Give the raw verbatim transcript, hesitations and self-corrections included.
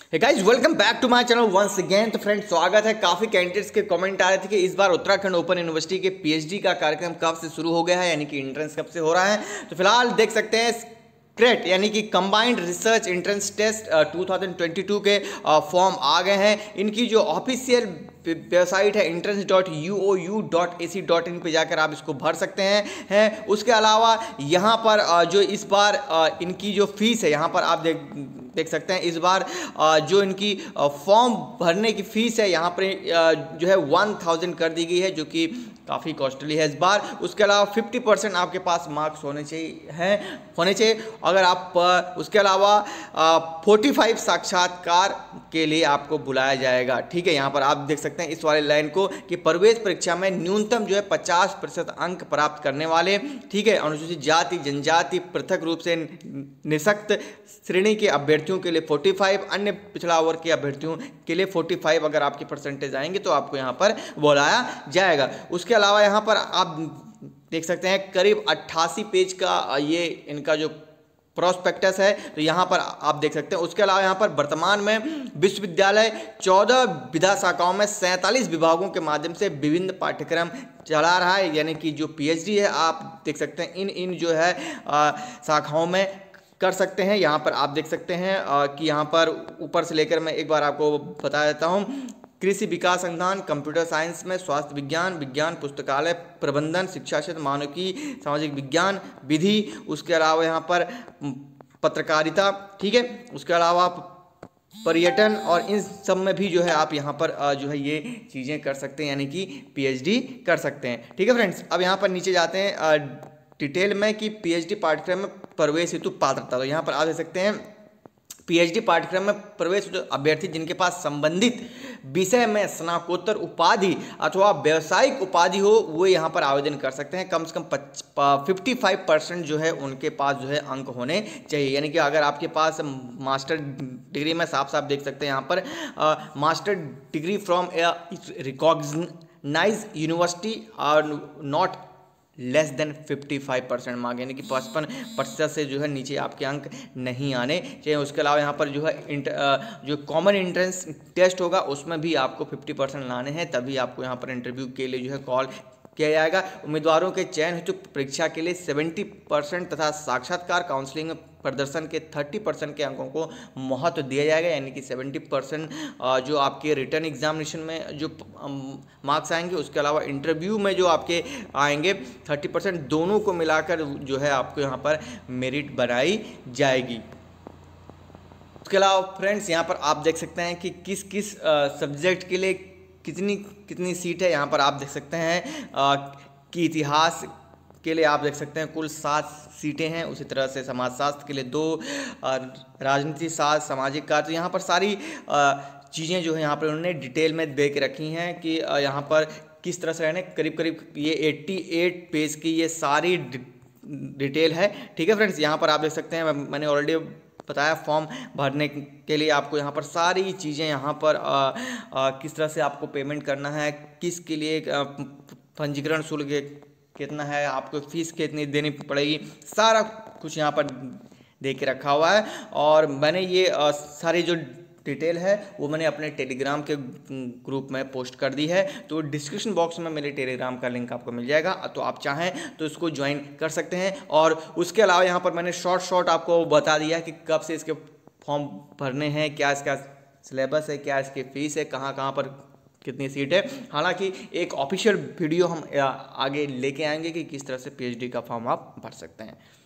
Hey guys, welcome back to my channel once again. तो friends, स्वागत है। काफी कैंडिडेट्स के कमेंट आ रहे थे कि इस बार उत्तराखंड ओपन यूनिवर्सिटी के पीएचडी का कार्यक्रम कब से शुरू हो गया है, यानी कि एंट्रेंस कब से हो रहा है। तो फिलहाल देख सकते हैं क्रेट यानी कि combined research entrance test two thousand twenty two के फॉर्म आ गए हैं। इनकी जो ऑफिशियल वेबसाइट है entrance dot U O U dot A C dot in पर जाकर आप इसको भर सकते हैं हैं उसके अलावा यहाँ पर जो इस बार इनकी जो फीस है, यहाँ पर आप देख देख सकते हैं इस बार जो इनकी फॉर्म भरने की फ़ीस है यहाँ पर जो है वन थाउजेंड कर दी गई है, जो कि काफ़ी कॉस्टली है इस बार। उसके अलावा फिफ्टी परसेंट आपके पास मार्क्स होने चाहिए हैं होने चाहिए अगर आप उसके अलावा फोर्टी फाइव साक्षात्कार के लिए आपको बुलाया जाएगा। ठीक है, यहाँ पर आप देख सकते हैं इस वाले लाइन को कि प्रवेश परीक्षा में न्यूनतम जो है पचास प्रतिशत अंक प्राप्त करने वाले, ठीक है, अनुसूचित जाति जनजाति पृथक रूप से निःशक्त श्रेणी के अभ्यर्थियों के लिए पैंतालीस, अन्य पिछड़ा वर्ग के अभ्यर्थियों के लिए पैंतालीस अगर आपके परसेंटेज आएंगे तो आपको यहाँ पर बुलाया जाएगा। उसके अलावा यहाँ पर आप देख सकते हैं करीब अट्ठासी पेज का ये इनका जो प्रोस्पेक्टस है, तो यहाँ पर आप देख सकते हैं। उसके अलावा यहाँ पर वर्तमान में विश्वविद्यालय चौदह विधा शाखाओं में सैंतालीस विभागों के माध्यम से विभिन्न पाठ्यक्रम चला रहा है, यानी कि जो पीएचडी है आप देख सकते हैं इन इन जो है शाखाओं में कर सकते हैं। यहाँ पर आप देख सकते हैं आ, कि यहाँ पर ऊपर से लेकर मैं एक बार आपको बता देता हूँ। कृषि विकास संस्थान, कंप्यूटर साइंस में स्वास्थ्य विज्ञान, विज्ञान पुस्तकालय प्रबंधन, शिक्षा क्षेत्र, मानविकी, सामाजिक विज्ञान, विधि, उसके अलावा यहाँ पर पत्रकारिता, ठीक है, उसके अलावा पर्यटन, और इन सब में भी जो है आप यहाँ पर जो है ये चीज़ें कर सकते हैं, यानी कि पीएचडी कर सकते हैं। ठीक है फ्रेंड्स, अब यहाँ पर नीचे जाते हैं डिटेल में कि पीएचडी पाठ्यक्रम में प्रवेश हेतु पात्रता। तो यहाँ पर आप देख सकते हैं पीएचडी पाठ्यक्रम में प्रवेश अभ्यर्थी जिनके पास संबंधित विषय में स्नातकोत्तर उपाधि अथवा व्यावसायिक उपाधि हो वो यहाँ पर आवेदन कर सकते हैं। कम से कम फिफ्टी फाइव परसेंट जो है उनके पास जो है अंक होने चाहिए, यानी कि अगर आपके पास मास्टर डिग्री में साफ साफ देख सकते हैं यहाँ पर master degree from a recognised university और not less than fifty five percent mark, यानी कि पचपन प्रतिशत से जो है नीचे आपके अंक नहीं आने चाहिए। उसके अलावा यहाँ पर जो है जो कॉमन एंट्रेंस टेस्ट होगा उसमें भी आपको फिफ्टी परसेंट लाने हैं, तभी आपको यहाँ पर इंटरव्यू के लिए जो है कॉल किया जाएगा। उम्मीदवारों के चयन हेतु परीक्षा के लिए सेवेंटी परसेंट तथा साक्षात्कार काउंसलिंग में प्रदर्शन के थर्टी परसेंट के अंकों को महत्व दिया जाएगा, यानी कि सेवेंटी परसेंट जो आपके रिटर्न एग्जामिनेशन में जो मार्क्स आएंगे, उसके अलावा इंटरव्यू में जो आपके आएंगे थर्टी परसेंट, दोनों को मिलाकर जो है आपको यहाँ पर मेरिट बनाई जाएगी। उसके अलावा फ्रेंड्स यहाँ पर आप देख सकते हैं कि किस किस सब्जेक्ट के लिए कितनी कितनी सीट है। यहाँ पर आप देख सकते हैं आ, कि इतिहास के लिए आप देख सकते हैं कुल सात सीटें हैं। उसी तरह से समाजशास्त्र के लिए दो, राजनीति शास्त्र, सामाजिक कार्य, तो यहाँ पर सारी चीज़ें जो है यहाँ पर उन्होंने डिटेल में दे के रखी हैं कि आ, यहाँ पर किस तरह से रहने। करीब करीब ये अट्ठासी पेज की ये सारी डिटेल है। ठीक है फ्रेंड्स, यहाँ पर आप देख सकते हैं मैंने ऑलरेडी बताया फॉर्म भरने के लिए आपको यहाँ पर सारी चीज़ें यहाँ पर आ, आ, किस तरह से आपको पेमेंट करना है, किसके लिए पंजीकरण शुल्क कितना है, आपको फीस कितनी देनी पड़ेगी, सारा कुछ यहाँ पर दे के रखा हुआ है। और मैंने ये आ, सारी जो डिटेल है वो मैंने अपने टेलीग्राम के ग्रुप में पोस्ट कर दी है, तो डिस्क्रिप्शन बॉक्स में मेरे टेलीग्राम का लिंक आपको मिल जाएगा, तो आप चाहें तो इसको ज्वाइन कर सकते हैं। और उसके अलावा यहाँ पर मैंने शॉर्ट शॉर्ट आपको बता दिया कि कब से इसके फॉर्म भरने हैं, क्या इसका सिलेबस है, क्या इसकी फ़ीस है, कहाँ कहाँ पर कितनी सीट है। हालांकि एक ऑफिशियल वीडियो हम आगे लेके आएंगे कि किस तरह से पीएचडी का फॉर्म आप भर सकते हैं।